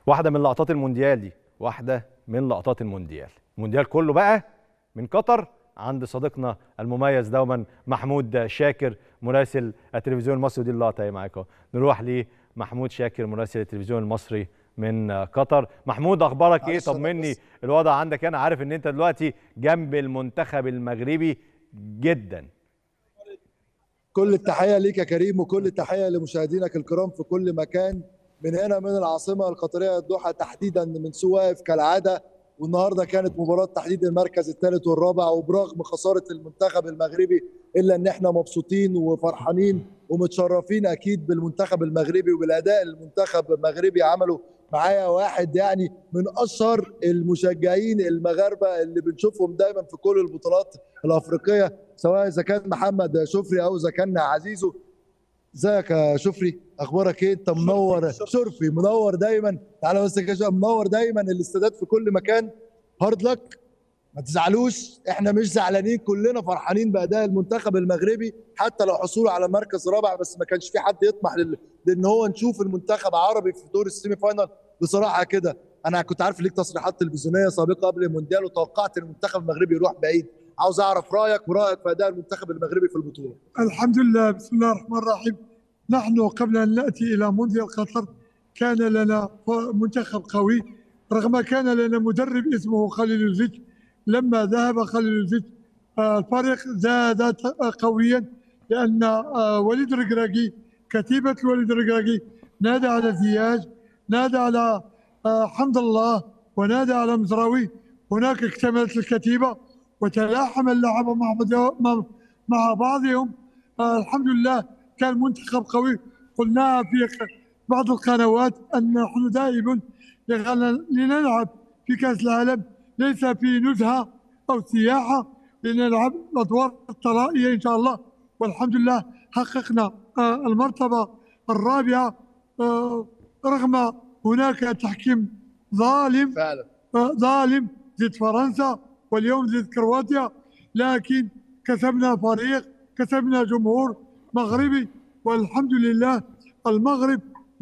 واحده من لقطات المونديال دي، واحده من لقطات المونديال كله بقى من قطر عند صديقنا المميز دوما محمود شاكر مراسل التلفزيون المصري. ودي اللقطه اهي معاكم، نروح لمحمود شاكر مراسل التلفزيون المصري من قطر. محمود، اخبارك ايه؟ طمني الوضع عندك. انا عارف ان انت دلوقتي جنب المنتخب المغربي جدا. كل التحيه ليك يا كريم، وكل التحيه لمشاهدينك الكرام في كل مكان. من هنا من العاصمه القطريه الدوحه، تحديدا من سواف كالعاده. والنهارده كانت مباراه تحديد المركز الثالث والرابع، وبرغم خساره المنتخب المغربي الا ان احنا مبسوطين وفرحانين ومتشرفين اكيد بالمنتخب المغربي وبالاداء المنتخب المغربي عمله. معايا واحد يعني من اشهر المشجعين المغاربه اللي بنشوفهم دايما في كل البطولات الافريقيه، سواء اذا كان محمد شفري او اذا كان عزيزو. ازيك يا شفري؟ اخبارك ايه؟ انت منور. شرفي منور دايما. تعالى بس كده، منور دايما الاستادات في كل مكان. هارد لك، ما تزعلوش، احنا مش زعلانين، كلنا فرحانين باداء المنتخب المغربي حتى لو حصوله على مركز رابع. بس ما كانش في حد يطمح لان هو نشوف المنتخب عربي في دور السيمي فاينال. بصراحه كده انا كنت عارف ليك تصريحات تلفزيونيه سابقه قبل المونديال، وتوقعت ان المنتخب المغربي يروح بعيد. عاوز اعرف رايك ورايك في اداء المنتخب المغربي في البطوله. الحمد لله، بسم الله الرحمن الرحيم. نحن قبل ان ناتي الى مونديال قطر كان لنا منتخب قوي، رغم كان لنا مدرب اسمه خليلوزيتش. لما ذهب خليلوزيتش الفريق زاد قويا، لان وليد الركراكي، كتيبه وليد الركراكي، نادى على زياش، نادى على حمد الله، ونادى على مزراوي. هناك اكتملت الكتيبه وتلاحم اللعب مع بعضهم. الحمد لله كان منتخب قوي. قلناها في بعض القنوات أن نحن دائما لنلعب في كأس العالم ليس في نزهة أو سياحة، لنلعب الأدوار الطلائية إن شاء الله. والحمد لله حققنا المرتبة الرابعة، رغم هناك تحكيم ظالم فعلا ظالم ضد فرنسا واليوم ضد كرواتيا، لكن كسبنا فريق، كسبنا جمهور مغربي. والحمد لله المغرب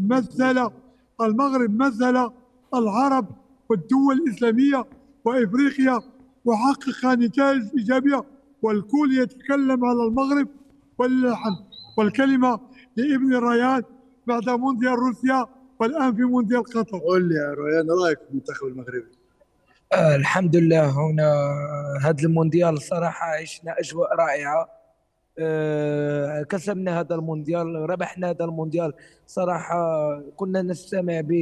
مثل العرب والدول الإسلامية وإفريقيا، وحقق نتائج إيجابية، والكل يتكلم على المغرب. والكلمة لابن ريان بعد مونديال روسيا والآن في مونديال قطر. قول لي يا ريان، رايك في المنتخب المغربي؟ الحمد لله. هنا هذا المونديال صراحة عشنا أجواء رائعة. كسبنا هذا المونديال، ربحنا هذا المونديال صراحة. كنا نستمع ب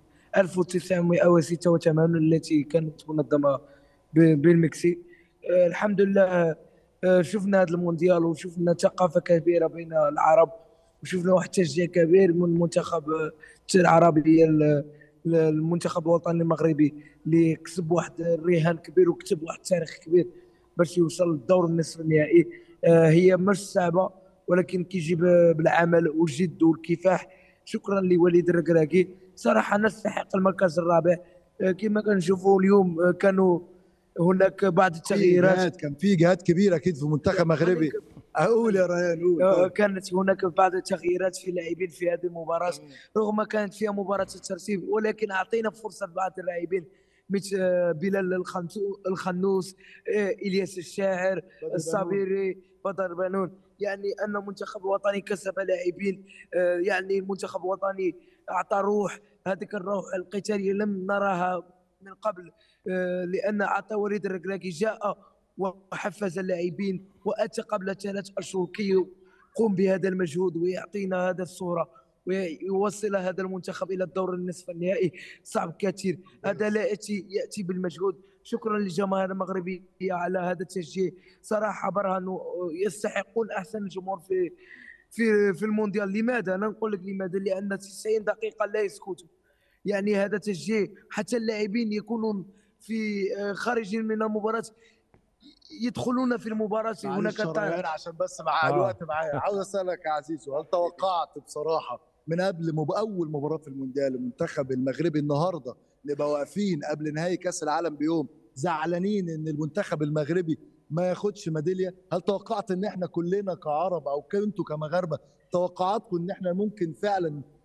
1986 التي كانت منظمة بالمكسيك. الحمد لله شفنا هذا المونديال وشفنا ثقافة كبيرة بين العرب، وشفنا واحد التشجيع كبير من المنتخب العربي، المنتخب الوطني المغربي، اللي كسب واحد الرهان كبير وكتب واحد التاريخ كبير باش يوصل للدور النصف النهائي. هي مش صعبه، ولكن كيجي بالعمل والجد والكفاح. شكرا لوليد الركراكي، صراحه نستحق المركز الرابع. كما كنشوفوا اليوم كانوا هناك بعض التغييرات، كان في جهات كبيره اكيد في المنتخب المغربي. اقول يا ريان قول. كانت هناك بعض التغييرات في اللاعبين في هذه المباراه، رغم كانت فيها مباراه الترتيب، ولكن اعطينا فرصه لبعض اللاعبين مثل بلال الخنوس، الياس الشاعر، الصابيري، بدر بنون. يعني ان المنتخب الوطني كسب لاعبين، يعني المنتخب الوطني اعطى روح، هذيك الروح القتاليه لم نراها من قبل. لان عطى وليد الركراكي جاء وحفز اللاعبين، واتى قبل 3 أشهر كي يقوم بهذا المجهود ويعطينا هذا الصوره ويوصل هذا المنتخب الى الدور النصف النهائي. صعب كثير، هذا لا ياتي بالمجهود. شكرا للجماهير المغربيه على هذا التشجيع، صراحه برهنوا يستحقون احسن الجمهور في المونديال. لماذا؟ انا نقول لك لماذا، لان 90 دقيقه لا يسكتوا. يعني هذا تشجيع، حتى اللاعبين يكونون في خارجين من المباراه يدخلون في المباراه. هناك عشان بس مع الوقت معايا، عاوز اسالك يا عزيزو، هل توقعت بصراحه من قبل اول مباراه في المونديال المنتخب المغربي النهارده نبقى واقفين قبل نهائي كاس العالم بيوم زعلانين ان المنتخب المغربي ما ياخدش ميداليه؟ هل توقعت ان احنا كلنا كعرب او كنتوا كمغاربه توقعاتكم ان احنا ممكن فعلا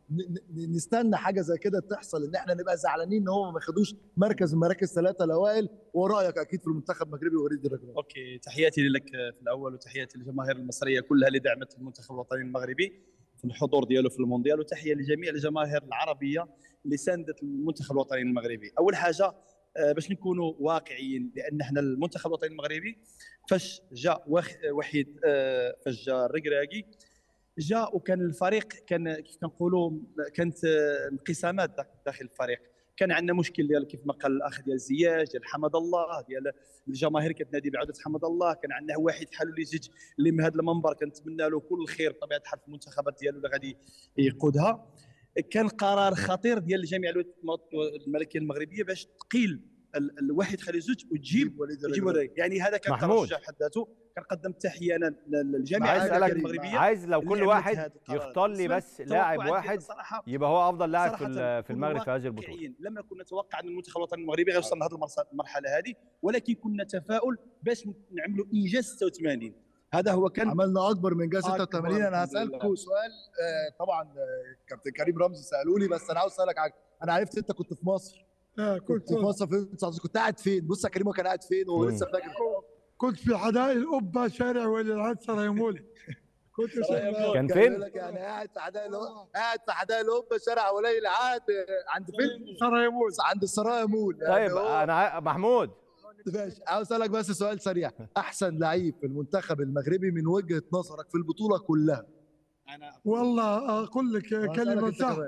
نستنى حاجه زي كده تحصل، ان احنا نبقى زعلانين ان هو ما خدوش مركز من مراكز 3 الاوائل؟ ورايك اكيد في المنتخب المغربي وليد الركراكي. اوكي، تحياتي لك في الاول وتحياتي للجماهير المصريه كلها اللي دعمت المنتخب الوطني المغربي في الحضور ديالو في المونديال، وتحيه لجميع الجماهير العربيه اللي ساندت المنتخب الوطني المغربي. اول حاجه باش نكونوا واقعيين، لان احنا المنتخب الوطني المغربي فاش جاء وحيد فاش جاء الركراكي جاء، وكان الفريق كان كيف كنقولوا كانت انقسامات داخل الفريق. كان عندنا مشكل ديال كيف ما قال الاخ ديال زياش، ديال حمد الله، ديال الجماهير كتنادي بعوده حمد الله. كان عندنا واحد حلو اللي يجي اللي من هذا المنبر كنتمنى له كل الخير بطبيعه الحال في المنتخبات ديالو اللي غادي يقودها. كان قرار خطير ديال جميع الملكيه المغربيه باش تقيل الواحد خلي زوج وتجيب وليد. يعني هذا كان ترشح حد ذاته. كنقدم تحيه للجميع المغربيه. عايز لو كل واحد يختار لي بس لاعب واحد يبقى هو افضل لاعب في المغرب في هذه البطوله. لم نكن نتوقع ان المنتخب الوطني المغربي غيوصل لهذه المرحله هذه، ولكن كنا تفاؤل باش نعملوا انجاز 86. هذا هو كان عملنا اكبر من انجاز 86. انا هسالكم سؤال، طبعا كابتن كريم رمزي سالوا لي، بس انا عاوز اسالك حاجه. انا عرفت انت كنت في مصر. كنت في مصر في 19. كنت قاعد فين؟ بص يا كريم، هو كان قاعد فين وهو لسه فاكر؟ كنت في حدائق القبه شارع ولي العهد سرايمولي. كنت كان فين؟ يعني قاعد في حدائق القبه شارع ولي العهد عند فين؟ سرايمول، عند السرايا مول. طيب انا محمود ماشي، عاوز اسالك بس سؤال سريع. احسن لعيب في المنتخب المغربي من وجهه نظرك في البطوله كلها؟ والله اقول لك كلمه صح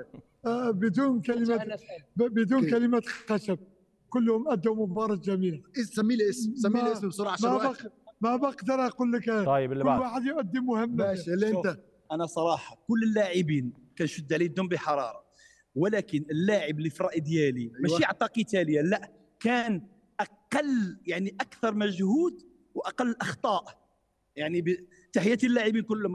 بدون كلمه خشب. كلهم ادوا مباراه جميله. سمي لي اسم بسرعه عشان ما بقدر اقول لك. طيب اللي كل واحد يقدم مهمه. ماشي، اللي انت. انا صراحه كل اللاعبين كنشد عليه الدم بحراره، ولكن اللاعب اللي في الراي ديالي ماشي عطى قتاليه، لا، كان اقل يعني اكثر مجهود واقل اخطاء. يعني تحياتي للاعبين كلهم.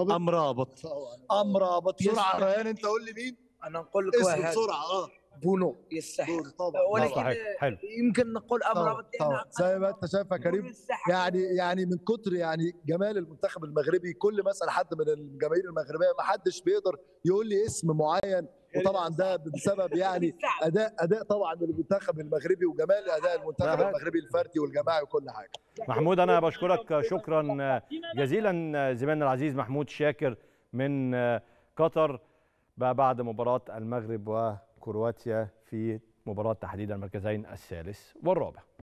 امرابط بسرعه ريان، انت قول لي مين. انا نقول لك اسم بسرعه. بونو يستحق طبعا. ولكن يمكن نقول امرابط زي ما انت شايف يا كريم. يعني من كتر يعني جمال المنتخب المغربي، كل ما اسال حد من الجماهير المغربيه ما حدش بيقدر يقول لي اسم معين، وطبعا ده بسبب يعني اداء طبعا المنتخب المغربي وجمال اداء المنتخب المغربي الفردي والجماعي وكل حاجه. محمود انا بشكرك شكرا جزيلا زميلنا العزيز محمود شاكر من قطر بعد مباراه المغرب وكرواتيا في مباراه تحديد المركزين الثالث والرابع.